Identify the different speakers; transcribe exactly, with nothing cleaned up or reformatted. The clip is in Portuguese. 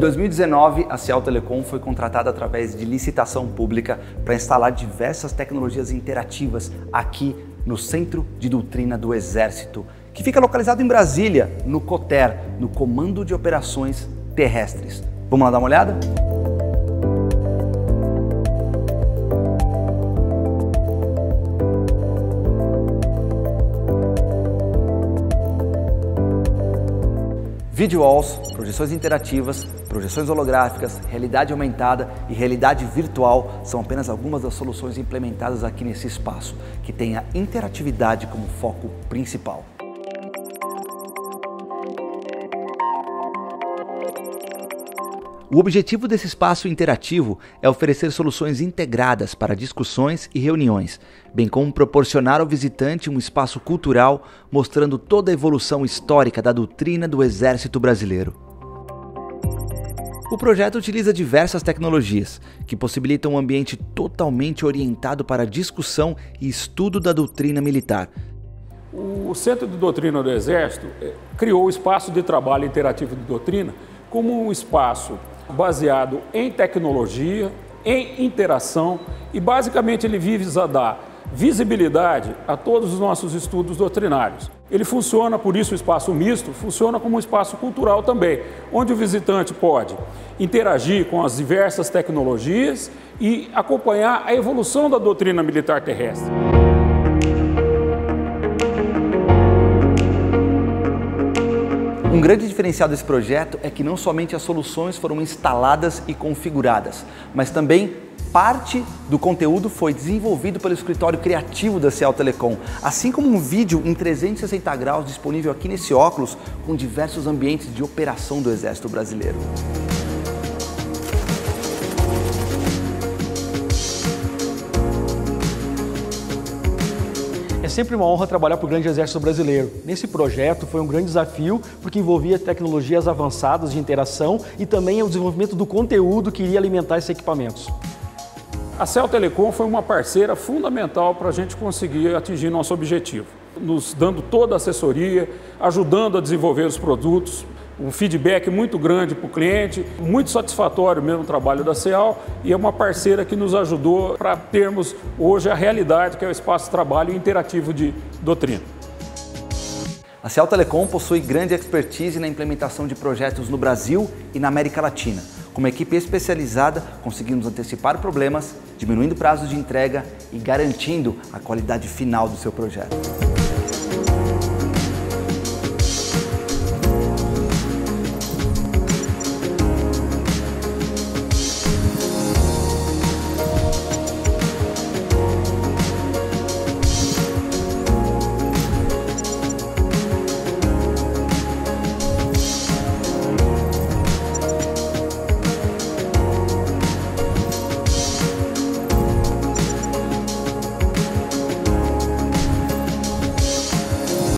Speaker 1: dois mil e dezenove, a Ciel Telecom foi contratada através de licitação pública para instalar diversas tecnologias interativas aqui no Centro de Doutrina do Exército, que fica localizado em Brasília, no COTER, no Comando de Operações Terrestres. Vamos lá dar uma olhada? Video walls, projeções interativas, projeções holográficas, realidade aumentada e realidade virtual são apenas algumas das soluções implementadas aqui nesse espaço, que tem a interatividade como foco principal. O objetivo desse espaço interativo é oferecer soluções integradas para discussões e reuniões, bem como proporcionar ao visitante um espaço cultural mostrando toda a evolução histórica da doutrina do Exército Brasileiro. O projeto utiliza diversas tecnologias que possibilitam um ambiente totalmente orientado para a discussão e estudo da doutrina militar.
Speaker 2: O Centro de Doutrina do Exército criou o Espaço de Trabalho Interativo de Doutrina como um espaço baseado em tecnologia, em interação e basicamente ele visa dar visibilidade a todos os nossos estudos doutrinários. Ele funciona, por isso o espaço misto, funciona como um espaço cultural também, onde o visitante pode interagir com as diversas tecnologias e acompanhar a evolução da doutrina militar terrestre.
Speaker 1: Um grande diferencial desse projeto é que não somente as soluções foram instaladas e configuradas, mas também parte do conteúdo foi desenvolvido pelo escritório criativo da Ciel Telecom, assim como um vídeo em trezentos e sessenta graus disponível aqui nesse óculos com diversos ambientes de operação do Exército Brasileiro.
Speaker 3: É sempre uma honra trabalhar para o grande Exército Brasileiro. Nesse projeto foi um grande desafio porque envolvia tecnologias avançadas de interação e também o desenvolvimento do conteúdo que iria alimentar esses equipamentos.
Speaker 2: A Ciel Telecom foi uma parceira fundamental para a gente conseguir atingir nosso objetivo, nos dando toda a assessoria, ajudando a desenvolver os produtos, um feedback muito grande para o cliente, muito satisfatório mesmo o trabalho da Ciel e é uma parceira que nos ajudou para termos hoje a realidade que é o espaço de trabalho interativo de doutrina.
Speaker 1: A Ciel Telecom possui grande expertise na implementação de projetos no Brasil e na América Latina. Com uma equipe especializada, conseguimos antecipar problemas, diminuindo prazos de entrega e garantindo a qualidade final do seu projeto.